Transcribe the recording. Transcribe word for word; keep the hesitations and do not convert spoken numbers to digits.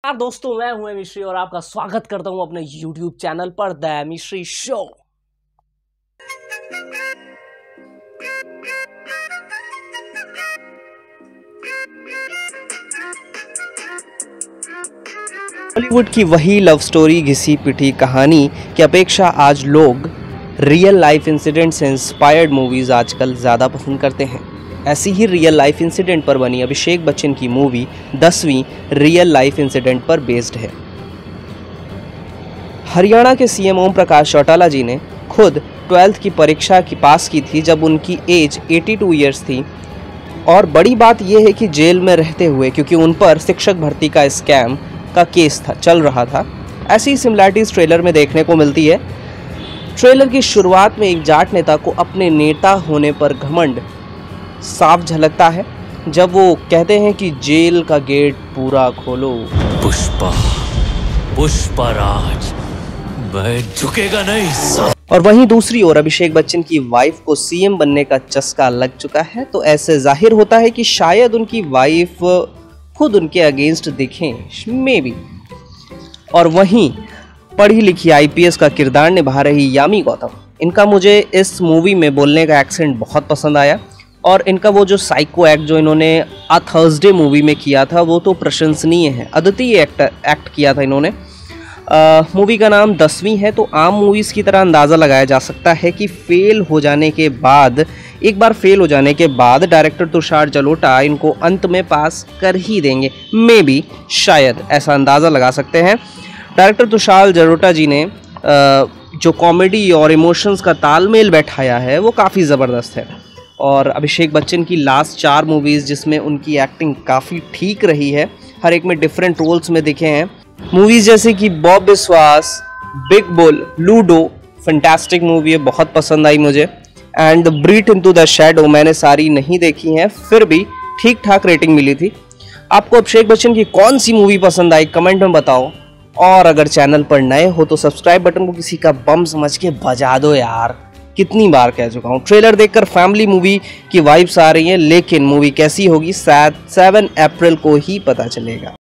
यार दोस्तों, मैं हूं मिश्री और आपका स्वागत करता हूं अपने यूट्यूब चैनल पर द मिश्री शो। बॉलीवुड की वही लव स्टोरी घिसी पिटी कहानी की अपेक्षा आज लोग रियल लाइफ इंसिडेंट से इंस्पायर्ड मूवीज आजकल ज़्यादा पसंद करते हैं। ऐसी ही रियल लाइफ इंसिडेंट पर बनी अभिषेक बच्चन की मूवी दसवीं रियल लाइफ इंसिडेंट पर बेस्ड है। हरियाणा के सीएम ओम प्रकाश चौटाला जी ने खुद ट्वेल्थ की परीक्षा की पास की थी जब उनकी एज बयासी इयर्स थी। और बड़ी बात यह है कि जेल में रहते हुए, क्योंकि उन पर शिक्षक भर्ती का स्कैम का केस था चल रहा था। ऐसी सिमिलैरिटीज ट्रेलर में देखने को मिलती है। ट्रेलर की शुरुआत में एक जाट नेता को अपने नेता होने पर घमंड साफ झलकता है जब वो कहते हैं कि जेल का गेट पूरा खोलो। पुष्पा पुष्पराज मैं झुकेगा नहीं। और वहीं दूसरी ओर अभिषेक बच्चन की वाइफ को सीएम बनने का चस्का लग चुका है, तो ऐसे जाहिर होता है कि शायद उनकी वाइफ खुद उनके अगेंस्ट दिखें, मे बी। और वहीं पढ़ी लिखी आईपीएस का किरदार निभा रही यामी गौतम, इनका मुझे इस मूवी में बोलने का एक्सेंट बहुत पसंद आया। और इनका वो जो साइको एक्ट जो इन्होंने आ थर्सडे मूवी में किया था वो तो प्रशंसनीय है। अद्वितीय एक्ट एक्ट किया था इन्होंने। मूवी का नाम दसवीं है, तो आम मूवीज़ की तरह अंदाज़ा लगाया जा सकता है कि फेल हो जाने के बाद एक बार फेल हो जाने के बाद डायरेक्टर तुषार जलोटा इनको अंत में पास कर ही देंगे, मे बी, शायद ऐसा अंदाज़ा लगा सकते हैं। डायरेक्टर तुषार जलोटा जी ने जो कॉमेडी और इमोशंस का तालमेल बैठाया है वो काफ़ी ज़बरदस्त है। और अभिषेक बच्चन की लास्ट चार मूवीज़ जिसमें उनकी एक्टिंग काफ़ी ठीक रही है, हर एक में डिफरेंट रोल्स में दिखे हैं। मूवीज़ जैसे कि Bob Biswas, Big Bull, Ludo, fantastic movie है, बहुत पसंद आई मुझे। And Breathe Into the Shadow मैंने सारी नहीं देखी हैं, फिर भी ठीक ठाक रेटिंग मिली थी। आपको अभिषेक बच्चन की कौन सी मूवी पसंद आई कमेंट में बताओ। और अगर चैनल पर नए हो तो सब्सक्राइब बटन को किसी का बम समझ के बजा दो यार, कितनी बार कह चुका हूँ। ट्रेलर देखकर फैमिली मूवी की वाइब्स आ रही हैं, लेकिन मूवी कैसी होगी शायद सेवन अप्रैल को ही पता चलेगा।